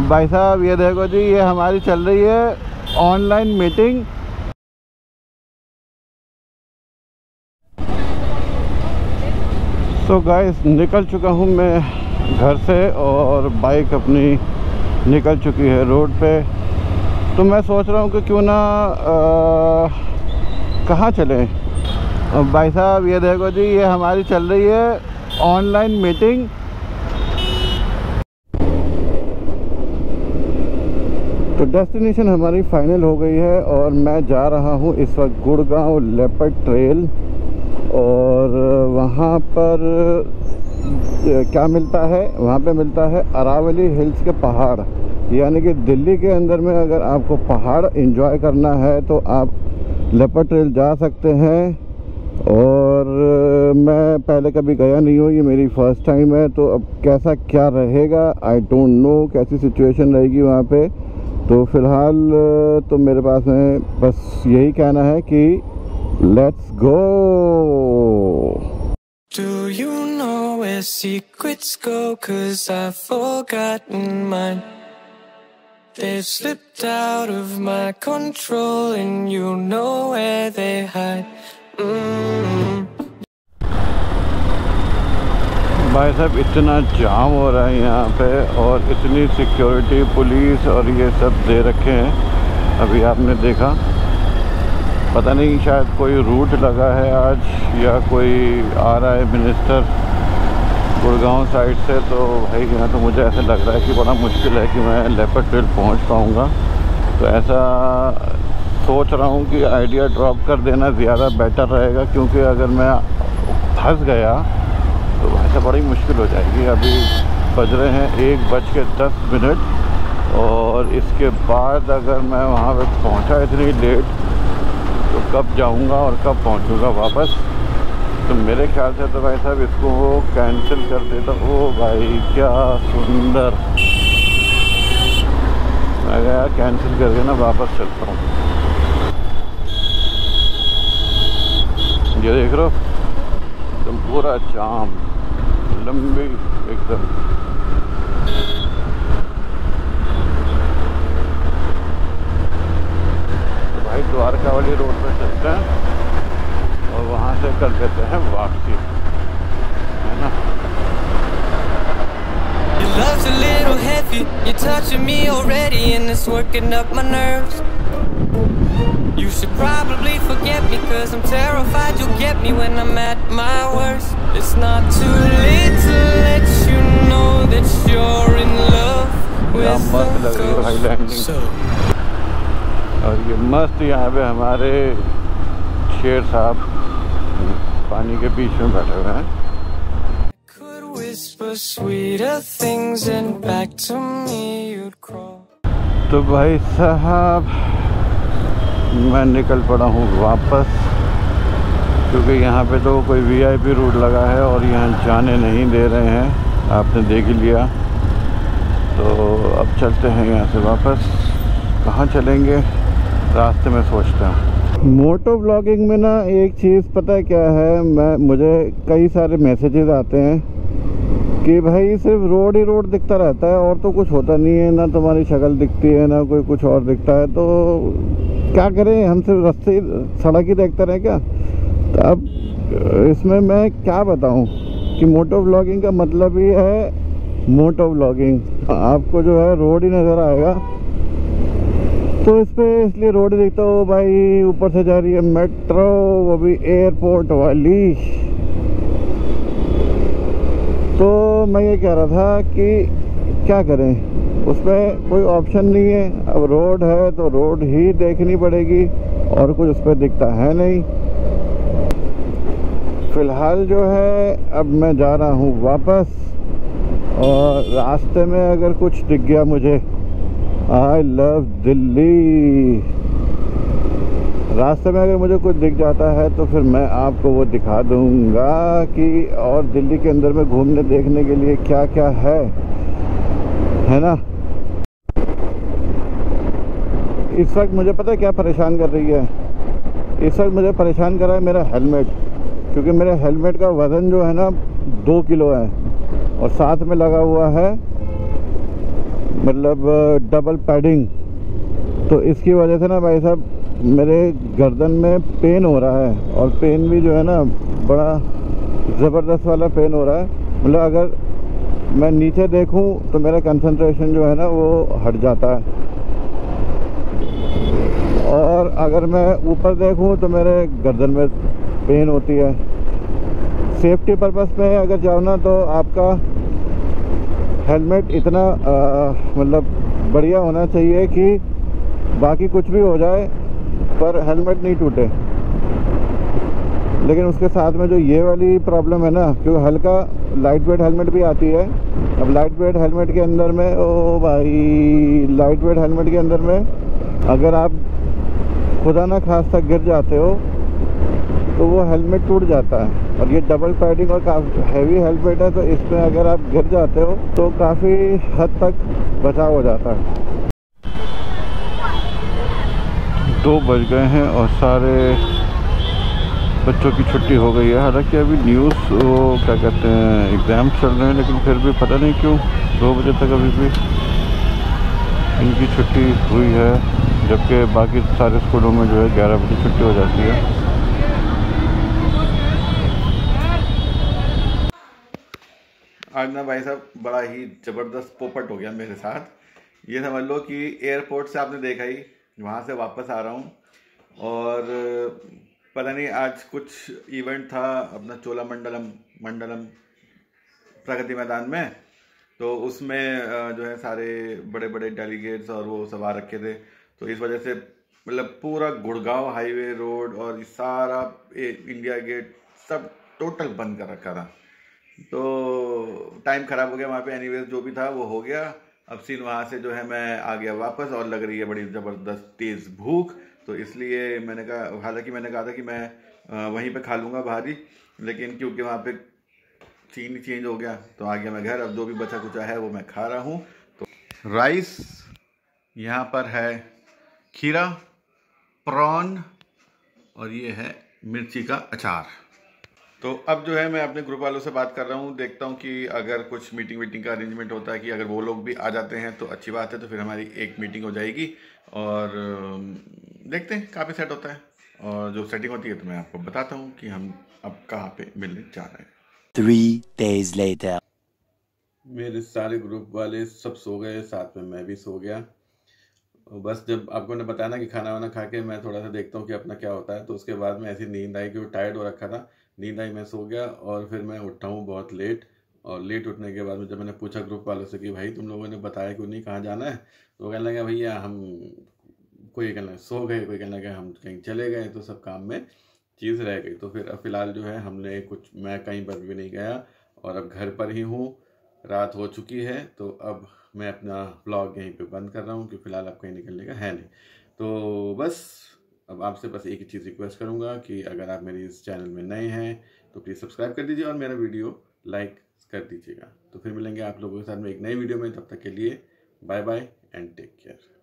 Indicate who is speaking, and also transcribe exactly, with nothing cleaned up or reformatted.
Speaker 1: भाई साहब ये देखो जी, ये हमारी चल रही है ऑनलाइन मीटिंग। तो गाइस निकल चुका हूँ मैं घर से और बाइक अपनी निकल चुकी है रोड पे। तो मैं सोच रहा हूँ कि क्यों ना कहाँ चलें। भाई साहब ये देखो जी, ये हमारी चल रही है ऑनलाइन मीटिंग। तो डेस्टिनेशन हमारी फाइनल हो गई है और मैं जा रहा हूँ इस वक्त गुड़गांव लेपर्ड ट्रेल। और वहाँ पर क्या मिलता है, वहाँ पे मिलता है अरावली हिल्स के पहाड़। यानी कि दिल्ली के अंदर में अगर आपको पहाड़ एंजॉय करना है तो आप लेपर्ड ट्रेल जा सकते हैं। और मैं पहले कभी गया नहीं हूँ, ये मेरी फर्स्ट टाइम है। तो अब कैसा क्या रहेगा आई डोंट नो, कैसी सिचुएशन रहेगी वहाँ पे। तो फ़िलहाल तो मेरे पास में बस यही कहना है कि let's go.
Speaker 2: Do you know where secrets go? 'Cause I've forgotten mine. They've slipped out of my control and you know where they hide. Mm-hmm.
Speaker 1: भाई साहब इतना जाम हो रहा है यहाँ पे और इतनी सिक्योरिटी पुलिस और ये सब दे रखे हैं। अभी आपने देखा, पता नहीं शायद कोई रूट लगा है आज या कोई आ रहा है मिनिस्टर गुड़गांव साइड से। तो भाई यहाँ तो मुझे ऐसा लग रहा है कि बड़ा मुश्किल है कि मैं लेपर्ड ट्रेल पहुँच पाऊँगा। तो ऐसा सोच रहा हूँ कि आइडिया ड्रॉप कर देना ज़्यादा बेटर रहेगा, क्योंकि अगर मैं फंस गया तो ऐसा बड़ी मुश्किल हो जाएगी। अभी बज रहे हैं एक बज के दस मिनट और इसके बाद अगर मैं वहाँ पे पहुँचा इतनी लेट तो कब जाऊँगा और कब पहुँचूँगा वापस। तो मेरे ख्याल से तो भाई साहब इसको वो कैंसिल कर देता। ओ भाई क्या सुंदर, मैं गया कैंसिल करके ना वापस चलता हूँ। ये देख रहे हो एकदम पूरा जाम, लंबी एकदम। तो भाई द्वारका वाली रोड पे चलते हैं और वहाँ से कर देते हैं वापसी, है ना।
Speaker 2: Your love's a little heavy, you're touching me already and it's working up my nerves. You should probably forget me 'cause I'm terrified you'll get me when I'm at my worst. It's not too late to let you know that you're in love with the ghost. So
Speaker 1: और ये मस्त यहाँ पे हमारे शेर साहब पानी के बीच में बैठे हुए हैं।
Speaker 2: could whisper sweeter things and back to me you'd crawl.
Speaker 1: तो भाई साहब मैं निकल पड़ा हूँ वापस, क्योंकि यहाँ पे तो कोई वीआईपी रूट लगा है और यहाँ जाने नहीं दे रहे हैं, आपने देख ही लिया। तो अब चलते हैं यहाँ से वापस। कहाँ चलेंगे रास्ते में सोचते हैं। मोटो ब्लॉगिंग में ना एक चीज़ पता है क्या है, मैं मुझे कई सारे मैसेजेस आते हैं कि भाई सिर्फ रोड ही रोड दिखता रहता है और तो कुछ होता नहीं है, ना तुम्हारी शक्ल दिखती है ना कोई कुछ और दिखता है। तो क्या करें, हम सिर्फ रास्ते सड़क ही देखते रहे क्या। तो अब इसमें मैं क्या बताऊं कि मोटो ब्लॉगिंग का मतलब ही है मोटो ब्लॉगिंग। आपको जो है रोड ही नज़र आएगा, तो इस पर इसलिए रोड दिखता हो। भाई ऊपर से जा रही है मेट्रो, वो भी एयरपोर्ट वाली। तो मैं ये कह रहा था कि क्या करें, उसमें कोई ऑप्शन नहीं है। अब रोड है तो रोड ही देखनी पड़ेगी और कुछ उस पर दिखता है नहीं। फ़िलहाल जो है अब मैं जा रहा हूँ वापस और रास्ते में अगर कुछ दिख गया मुझे, आई लव दिल्ली, रास्ते में अगर मुझे कुछ दिख जाता है तो फिर मैं आपको वो दिखा दूंगा कि और दिल्ली के अंदर में घूमने देखने के लिए क्या क्या है, है ना। इस वक्त मुझे पता है क्या परेशान कर रही है, इस वक्त मुझे परेशान कर रहा है मेरा हेलमेट, क्योंकि मेरे हेलमेट का वज़न जो है ना दो किलो है और साथ में लगा हुआ है मतलब डबल पैडिंग, तो इसकी वजह से ना भाई साहब मेरे गर्दन में पेन हो रहा है, और पेन भी जो है ना बड़ा ज़बरदस्त वाला पेन हो रहा है। मतलब अगर मैं नीचे देखूं तो मेरा कंसंट्रेशन जो है ना वो हट जाता है, और अगर मैं ऊपर देखूं तो मेरे गर्दन में पेन होती है। सेफ्टी पर्पस में अगर जाओ ना तो आपका हेलमेट इतना आ, मतलब बढ़िया होना चाहिए कि बाकी कुछ भी हो जाए पर हेलमेट नहीं टूटे। लेकिन उसके साथ में जो ये वाली प्रॉब्लम है ना, क्योंकि हल्का लाइट वेट हेलमेट भी आती है। अब लाइट वेट हेलमेट के अंदर में, ओ भाई, लाइट वेट हेलमेट के अंदर में अगर आप खुदा ना खास्ता गिर जाते हो तो वो हेलमेट टूट जाता है। और ये डबल पैडिंग और काफ़ी हैवी हेलमेट है, तो इसमें अगर आप गिर जाते हो तो काफ़ी हद तक बचाव हो जाता है। दो बज गए हैं और सारे बच्चों की छुट्टी हो गई है। हालांकि अभी न्यूज़ वो क्या कहते हैं एग्ज़ाम चल रहे हैं, लेकिन फिर भी पता नहीं क्यों दो बजे तक अभी भी इनकी छुट्टी हुई है, जबकि बाकी सारे स्कूलों में जो है ग्यारह बजे छुट्टी हो जाती है। आज ना भाई साहब बड़ा ही ज़बरदस्त पोपट हो गया मेरे साथ। ये समझ लो कि एयरपोर्ट से आपने देखा ही, वहाँ से वापस आ रहा हूँ और पता नहीं आज कुछ इवेंट था अपना चोलामंडलम मंडलम प्रगति मैदान में, तो उसमें जो है सारे बड़े बड़े डेलीगेट्स और वो सब आ रखे थे। तो इस वजह से मतलब पूरा गुड़गांव हाईवे रोड और सारा इंडिया गेट सब टोटल बंद कर रखा था। तो टाइम ख़राब हो गया वहाँ पे। एनीवेज जो भी था वो हो गया। अब सीन वहाँ से जो है मैं आ गया वापस, और लग रही है बड़ी ज़बरदस्त तेज़ भूख, तो इसलिए मैंने कहा, हालांकि मैंने कहा था कि मैं वहीं पे खा लूँगा बाहर ही, लेकिन क्योंकि वहाँ पे सीन चेंज हो गया तो आ गया मैं घर। अब जो भी बचा कुचा है वो मैं खा रहा हूँ। तो राइस, यहाँ पर है खीरा, प्रॉन, और ये है मिर्ची का अचार। तो अब जो है मैं अपने ग्रुप वालों से बात कर रहा हूँ, देखता हूँ कि अगर कुछ मीटिंग वीटिंग का अरेंजमेंट होता है कि अगर वो लोग भी आ जाते हैं तो अच्छी बात है, तो फिर हमारी एक मीटिंग हो जाएगी और देखते हैं कहाँ पे सेट होता है। और जो सेटिंग होती है तो मैं आपको बताता हूँ कि हम अब कहाँ पे मिलने जा रहे हैं।
Speaker 3: Three days later.
Speaker 1: मेरे सारे ग्रुप वाले सब सो गए, साथ में मैं भी सो गया। बस जब आपको ने बताया ना कि खाना वाना खा के मैं थोड़ा सा देखता हूँ कि अपना क्या होता है, तो उसके बाद में ऐसी नींद आई कि वो टायर्ड हो रखा था, नींद आई, मैं सो गया। और फिर मैं उठा हूँ बहुत लेट, और लेट उठने के बाद में जब मैंने पूछा ग्रुप वालों से कि भाई तुम लोगों ने बताया क्यों नहीं, कहाँ जाना है, तो वो कहने लगा भैया हम, कोई कहने लगा सो गए, कोई कहने लगा हम कहीं चले गए, तो सब काम में चीज़ रह गई। तो फिर अब फिलहाल जो है हमने कुछ, मैं कहीं पर भी नहीं गया और अब घर पर ही हूँ। रात हो चुकी है, तो अब मैं अपना ब्लॉग यहीं पे बंद कर रहा हूँ कि फ़िलहाल अब कहीं निकलने का है नहीं। तो बस अब आपसे बस एक ही चीज़ रिक्वेस्ट करूँगा कि अगर आप मेरे इस चैनल में नए हैं तो प्लीज़ सब्सक्राइब कर दीजिए और मेरा वीडियो लाइक कर दीजिएगा। तो फिर मिलेंगे आप लोगों के साथ में एक नई वीडियो में, तब तक के लिए bye bye and take care.